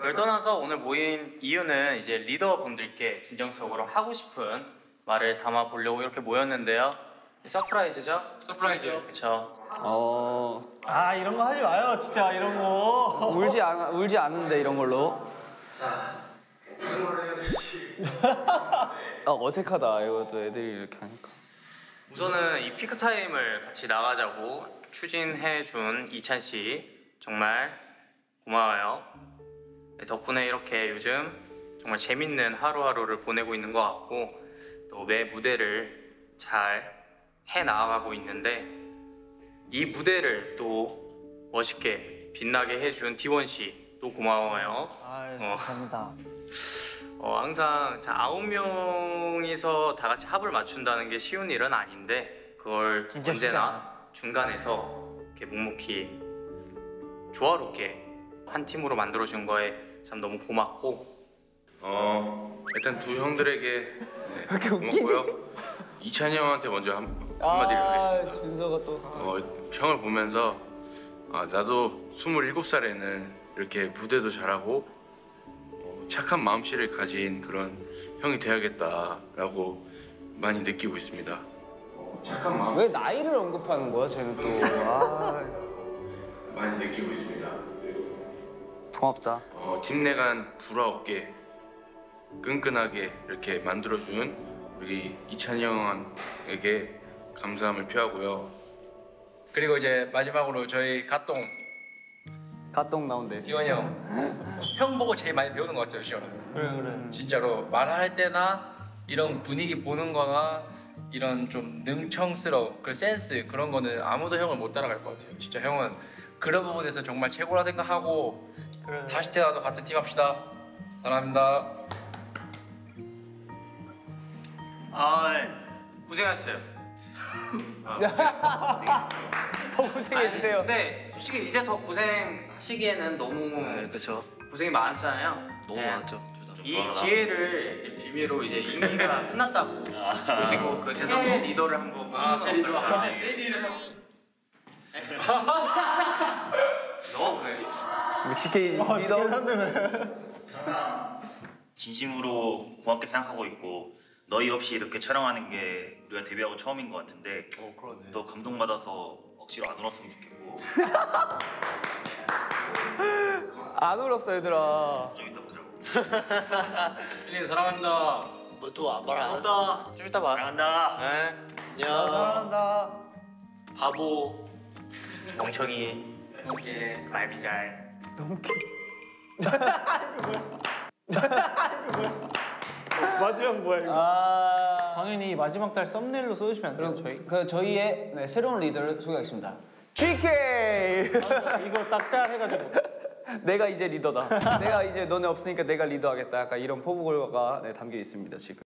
그걸 떠나서 오늘 모인 이유는 이제 리더분들께 진정성으로 하고 싶은 말을 담아 보려고 이렇게 모였는데요. 서프라이즈죠? 서프라이즈. 그렇죠. 아 이런 거 하지 마요 진짜 이런 거. 울지 않은데 이런 걸로. 자, 무슨 말을 해야 될지. 어색하다 이것도 애들이 이렇게 하니까. 우선은 이 피크 타임을 같이 나가자고 추진해준 이찬 씨 정말 고마워요. 덕분에 이렇게 요즘 정말 재밌는 하루하루를 보내고 있는 것 같고 또 매 무대를 잘 해나가고 있는데 이 무대를 또 멋있게 빛나게 해준 디원 씨 또 고마워요. 감사합니다. 항상 9명이서 다 같이 합을 맞춘다는 게 쉬운 일은 아닌데 그걸 언제나 중간에서 이렇게 묵묵히 조화롭게 한 팀으로 만들어준 거에 참 너무 고맙고 일단 두 형들에게 고맙고요. 이찬이 형한테 먼저 한마디를 하겠습니다. 준서가 또. 형을 보면서 나도 27살에는 이렇게 무대도 잘하고 착한 마음씨를 가진 그런 형이 돼야겠다라고 많이 느끼고 있습니다. 착한 마음. 왜 나이를 언급하는 거야 쟤는 또. 많이 느끼고 있습니다. 고맙다. 팀 내간 불화 없게 끈끈하게 이렇게 만들어준 우리 이찬이 형에게 감사함을 표하고요. 그리고 이제 마지막으로 저희 갓동 나온대. 디원이 형 보고 제일 많이 배우는 것 같아요, 시원은. 그래. 진짜로 말할 때나 이런 분위기 보는 거나 이런 좀 능청스러운 그 센스 그런 거는 아무도 형을 못 따라갈 것 같아요. 진짜 형은 그런 부분에서 정말 최고라 생각하고 그래. 다시 태어나도 같은 팀 합시다. 사랑합니다. 고생하셨어요. 더 고생해주세요. 근데 솔직히 이제 더 고생하시기에는 너무 그렇죠. 고생이 많으시잖아요. 너무 많았죠. 이 기회를 빌미로 이제 임기가 끝났다고 보시고 그 새 리더를 한번 새 리더 너 왜? GK 리더. 항상 진심으로 고맙게 생각하고 있고 너희 없이 이렇게 촬영하는 게 우리가 데뷔하고 처음인 것 같은데 또 감동받아서 억지로 안 울었으면 좋겠고 안 울었어 얘들아. 좀 이따 보자고. 필리 사랑합니다. 또안 봐라. 좀 이따 봐. 사랑한다. 네. 안녕. 사랑한다. 바보 멍청이 오케이. 말미잘 마지막 뭐야 이거? 광현이 마지막 달 썸네일로 써주시면 안 돼요 저희? 저희의 새로운 리더를 소개하겠습니다. GK. 이거 딱 짤 해가지고. 내가 이제 리더다. 내가 이제 너네 없으니까 내가 리더하겠다. 약간 이런 포부가 담겨 있습니다 지금.